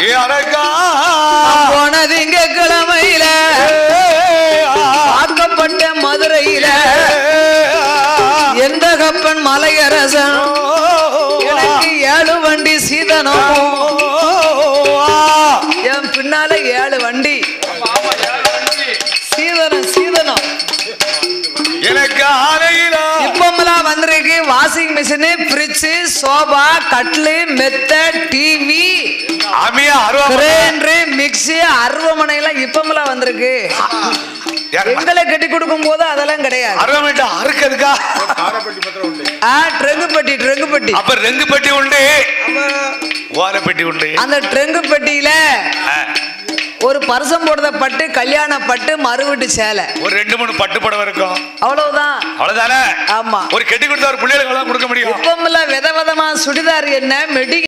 போன திங்கட்கிழமையில ஆக்கப்பட்ட மதுரையில எந்த கப்பன் மலையரசன் எனக்கு 7 வண்டி சீதனம் என் பின்னால 7 வண்டி சீதனம் எனக்கு ஆலையில இப்பமெல்லாம் வந்திருக்கு வாஷிங் மிஷின் ஃப்ரிட்ஜ் சோபா கட்லு மெத்த டிவி கிரைண்டர் மிக்ஸி அருவமனை எல்லாம் இப்பமெல்லாம் வந்திருக்கு எங்களை கட்டி கொடுக்கும் போது அதெல்லாம் கிடையாது ட்ரெங்கு பெட்டி அப்ப ரெங்கு பெட்டி உண்டு ஓர பெட்டி உண்டு அந்த ட்ரெங்கு பெட்டியில ஒரு பரிசம் போடுற பட்டு கல்யாண பட்டு மறுவீட்டு சேலை ஒரு 2-3 பட்டு புடவை இருக்கும் அவ்வளவுதானே ஆமா ஒரு கட்டி கொடுத்தா ஒரு பிள்ளைகளுக்கு கொடுக்க முடியும் இப்பமெல்லாம் விதவிதமா சுடிதார் என்ன மெடி